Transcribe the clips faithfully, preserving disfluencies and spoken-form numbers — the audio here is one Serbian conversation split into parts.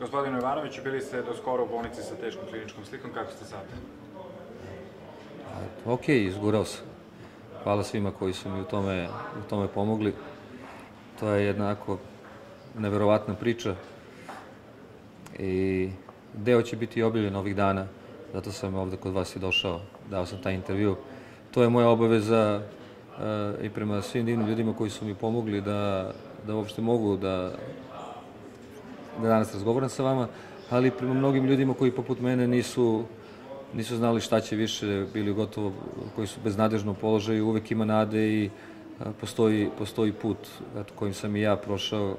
Gospodine Jovanoviću, bili ste do skoro u bolnici sa teškom kliničkom slikom, kako ste sad? Ok, izgurao sam. Hvala svima koji su mi u tome, u tome pomogli. To je jednako neverovatna priča i deo će biti objavljen ovih dana, zato sam ovde kod vas i došao, dao sam taj intervju. To je moja obaveza i prema svim divnim ljudima koji su mi pomogli da, da uopšte mogu da, da danas razgovaram sa vama, ali prema mnogim ljudima koji poput mene nisu, nisu znali šta će više, bili gotovo, koji su beznadežnom položaju, uvek ima nade i postoji, postoji put eto, kojim sam i ja prošao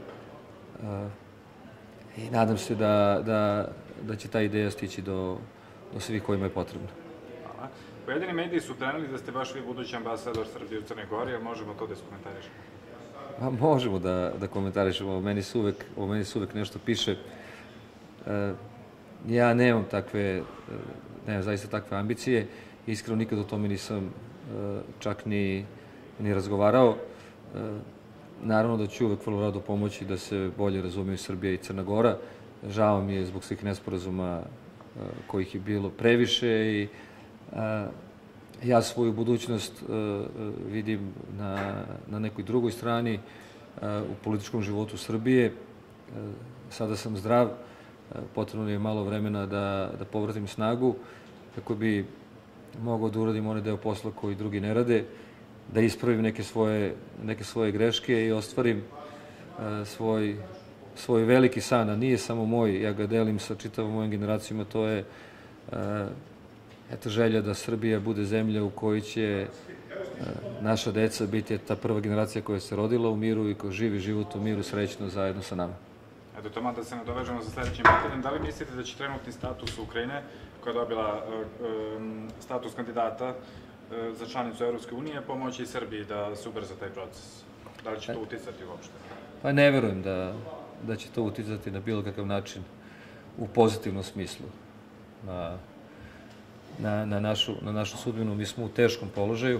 i nadam se da, da, da će ta ideja stići do, do svih kojima je potrebno. Hvala. Pojedini mediji su preneli da ste baš vi budući ambasador Srbije u Crnoj Gori, ali možemo to da iskomentarišemo? A možemo da, da komentarišemo, o meni se uvek, o meni se uvek nešto piše. E, ja nemam takve, nemam zaista takve ambicije, iskreno nikad o tome nisam e, čak ni, ni razgovarao. E, naravno da ću uvek vrlo rado pomoći da se bolje razumiju Srbija i Crna Gora. Žao mi je zbog svih nesporazuma e, kojih je bilo previše i e, ja svoju budućnost uh, vidim na, na nekoj drugoj strani uh, u političkom životu Srbije. Uh, sada sam zdrav, uh, potrebno je malo vremena da, da povratim snagu kako bi mogao da uradim onaj deo posla koji drugi ne rade, da ispravim neke svoje, neke svoje greške i ostvarim uh, svoj, svoj veliki san, a nije samo moj, ja ga delim sa čitavom mojom generacijama, to je uh, Eto želja da Srbija bude zemlja u kojoj će naša deca biti ta prva generacija koja se rodila u miru i koja živi život u miru srećno zajedno sa nama. Eto, Toma, da se nadovežemo sa sledećim pitanjem. Da li mislite da će trenutni status Ukrajine, koja je dobila status kandidata za članicu Evropske unije, pomoći i Srbiji da se ubrza taj proces? Da li će to uticati uopšte? Pa ne verujem da, da će to uticati na bilo kakav način u pozitivnom smislu. Na Na, na, našu, na našu sudbinu. Mi smo u teškom položaju.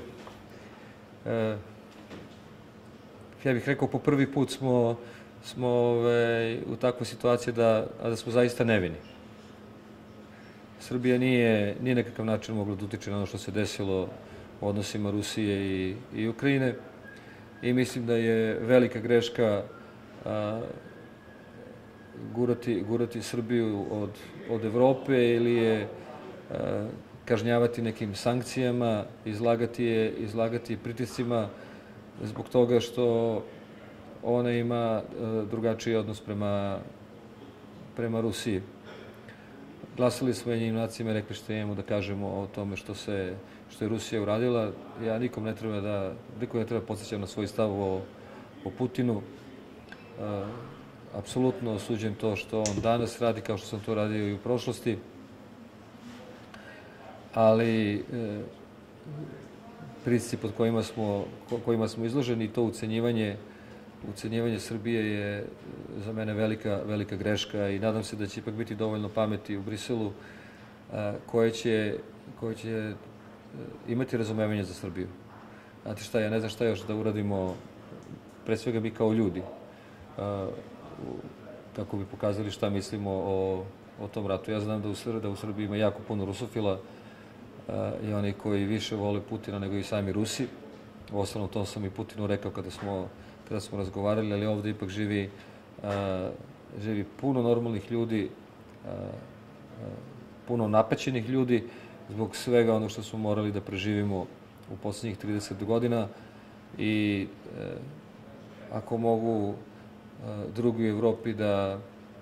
E, ja bih rekao, po prvi put smo, smo ove, u takvoj situaciji da, da smo zaista nevini. Srbija nije, nije nekakav način mogla da utiče na ono što se desilo u odnosima Rusije i, i Ukrajine i mislim da je velika greška a, gurati, gurati Srbiju od, od Evrope ili je kažnjavati nekim sankcijama, izlagati je, izlagati je pritiscima zbog toga što ona ima drugačiji odnos prema, prema Rusiji. Glasali smo jednim nacima i rekli što imamo da kažemo o tome što, se, što je Rusija uradila. Ja nikom ne treba da, nikom ne treba podsjećam na svoj stav o, o Putinu. Apsolutno osuđujem to što on danas radi, kao što sam to radio i u prošlosti. Ali e, pritisci pod kojima smo, kojima smo izloženi, to ucenjivanje, ucenjivanje Srbije je za mene velika, velika greška i nadam se da će ipak biti dovoljno pameti u Briselu a, koje će, koje će imati razumevanje za Srbiju. Znate šta, ja ne znam šta još da uradimo, pre svega mi kao ljudi, a, kako bi pokazali šta mislimo o, o tom ratu. Ja znam da u, Srbiji, da u Srbiji ima jako puno rusofila, i oni koji više vole Putina nego i sami Rusi. Uostalom, to sam i Putinu rekao kada smo, kada smo razgovarali, ali ovde ipak živi, a, živi puno normalnih ljudi, a, a, puno napaćenih ljudi zbog svega ono što smo morali da preživimo u poslednjih trideset godina i a, ako mogu a, drugi u Evropi da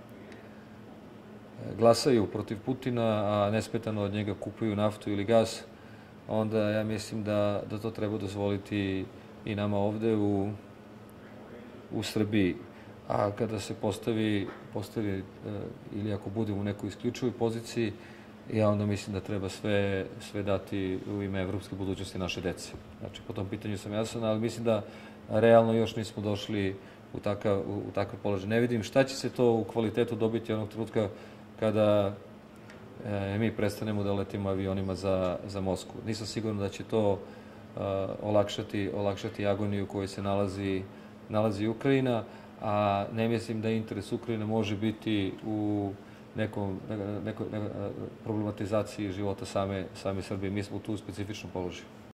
glasaju protiv Putina, a nesmetano od njega kupuju naftu ili gas, onda ja mislim da, da to treba dozvoliti i nama ovde u, u Srbiji. A kada se postavi, postavi ili ako budemo u nekoj isključivoj poziciji, ja onda mislim da treba sve, sve dati u ime evropske budućnosti naše dece. Znači, po tom pitanju sam jasan, ali mislim da realno još nismo došli u takav, u, u takav položaj. Ne vidim šta će se to u kvalitetu dobiti onog trenutka kada e, mi prestanemo da letimo avionima za, za Moskvu. Nisam siguran da će to e, olakšati, olakšati agoniju u kojoj se nalazi, nalazi Ukrajina, a ne mislim da interes Ukrajine može biti u nekom, nekoj, nekoj problematizaciji života same, same Srbije. Mi smo tu u specifičnom položaju.